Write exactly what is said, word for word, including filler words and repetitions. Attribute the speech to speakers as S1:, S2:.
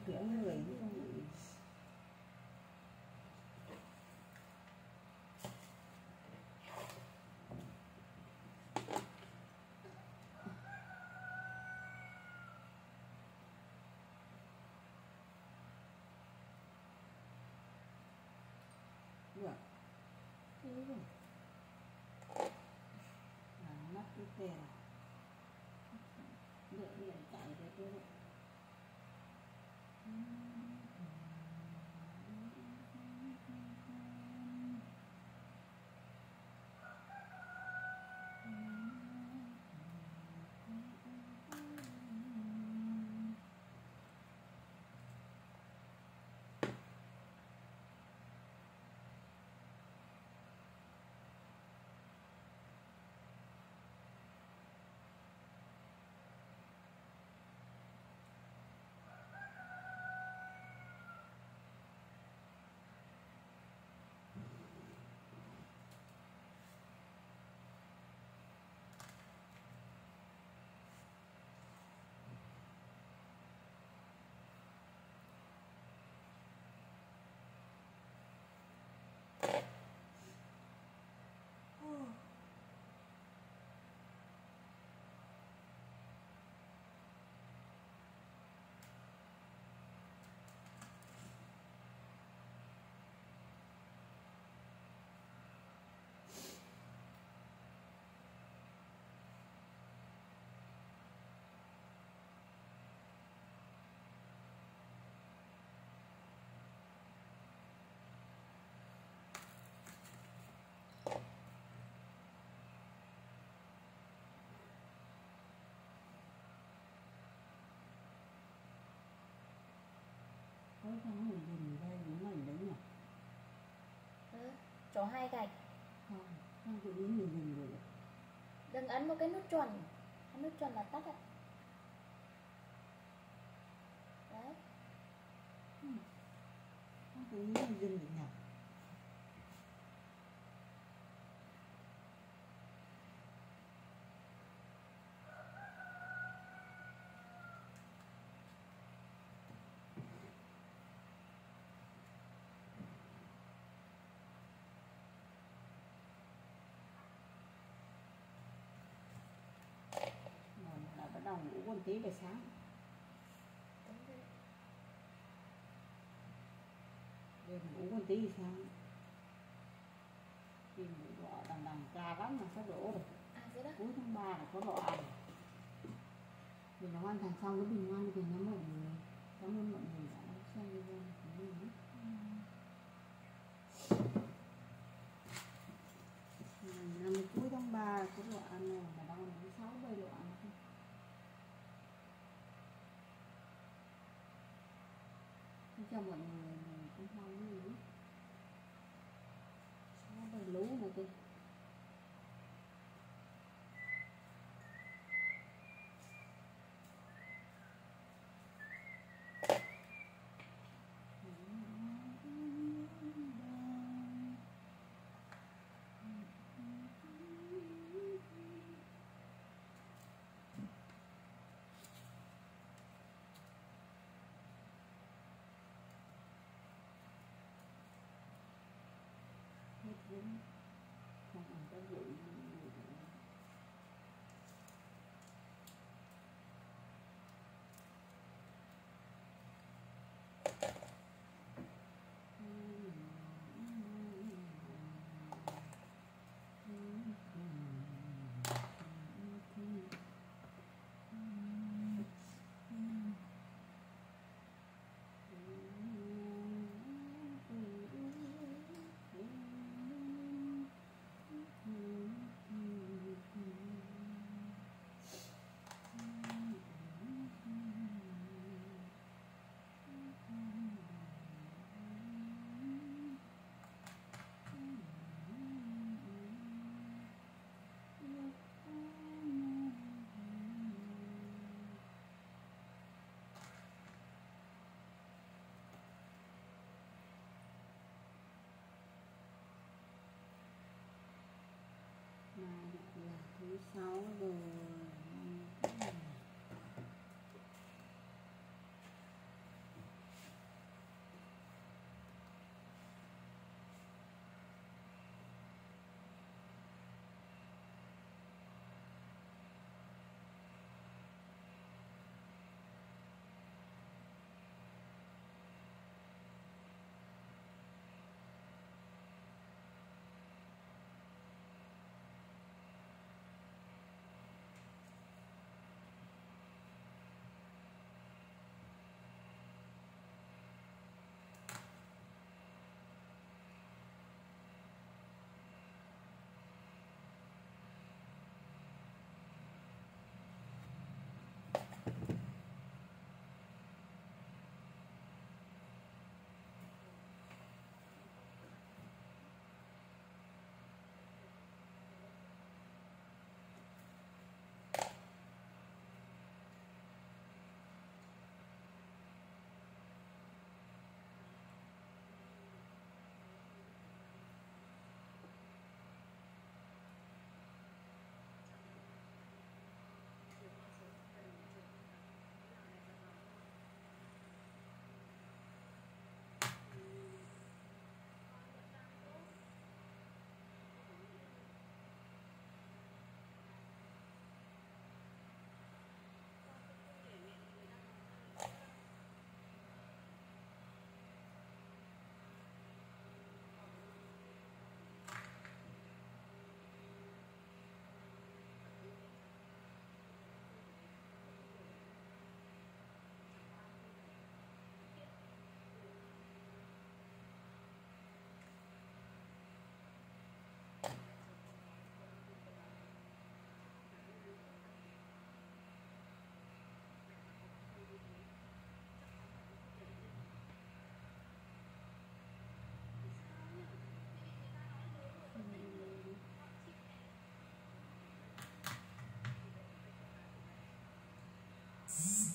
S1: kiểu người chứ không bị được. Thế rồi. À, mắt cái tè để để chạy để tôi được. Có thằng mình dùng đây đúng mình đấy nhỉ?
S2: Ừ, chỗ hai gạch.
S1: Không, không tự nhiên mình dùng rồi.
S2: Đừng ấn một cái nút chuẩn. Cái nút chuẩn là tắt ạ. Đấy.
S1: Ừ. Không tự nhiên mình dùng được nhỉ? Là bắt đầu ngủ con tí về sáng. Đêm ngủ con tí thì sáng. Khi ngủ đỏ đằng đằng ca lắm mà sắp đổ rồi.
S2: À thế đó.
S1: Cuối tháng ba là có đỏ rồi. Mình nó hoàn thành xong cái bình ngoan thì nó mọi người. Cảm ơn mọi người đã xem video của mình. Năm cuối tháng ba có độ ăn này là đâu là sáu bảy độ ăn thôi. Xin chào mọi người, mình cũng không nghĩ sáu bảy lú này kìa. Hết vốn không còn cái bụi gì nữa. Mai là thứ sáu rồi. Đấy.